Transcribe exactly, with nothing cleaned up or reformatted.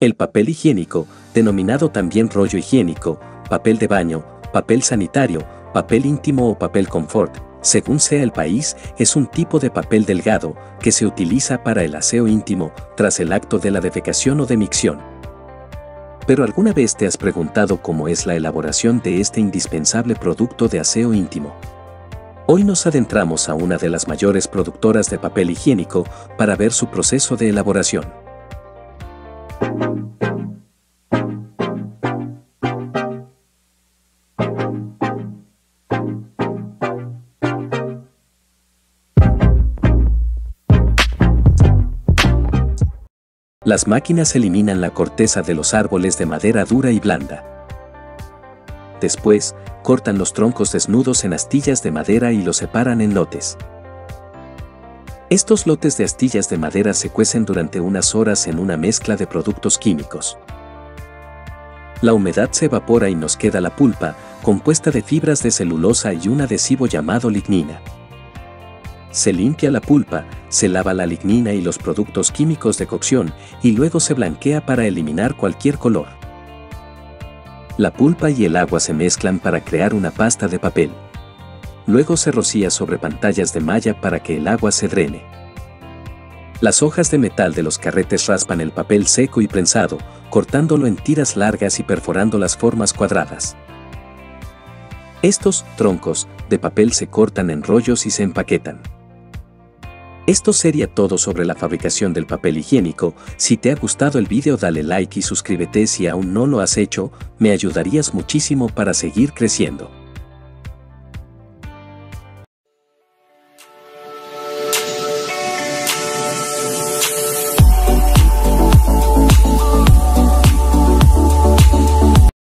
El papel higiénico, denominado también rollo higiénico, papel de baño, papel sanitario, papel íntimo o papel confort, según sea el país, es un tipo de papel delgado que se utiliza para el aseo íntimo tras el acto de la defecación o de micción. ¿Pero alguna vez te has preguntado cómo es la elaboración de este indispensable producto de aseo íntimo? Hoy nos adentramos a una de las mayores productoras de papel higiénico para ver su proceso de elaboración. Las máquinas eliminan la corteza de los árboles de madera dura y blanda. Después, cortan los troncos desnudos en astillas de madera y los separan en lotes. Estos lotes de astillas de madera se cuecen durante unas horas en una mezcla de productos químicos. La humedad se evapora y nos queda la pulpa, compuesta de fibras de celulosa y un adhesivo llamado lignina. Se limpia la pulpa, se lava la lignina y los productos químicos de cocción y luego se blanquea para eliminar cualquier color. La pulpa y el agua se mezclan para crear una pasta de papel. Luego se rocía sobre pantallas de malla para que el agua se drene. Las hojas de metal de los carretes raspan el papel seco y prensado, cortándolo en tiras largas y perforando las formas cuadradas. Estos troncos de papel se cortan en rollos y se empaquetan. Esto sería todo sobre la fabricación del papel higiénico. Si te ha gustado el video dale like y suscríbete si aún no lo has hecho, me ayudarías muchísimo para seguir creciendo.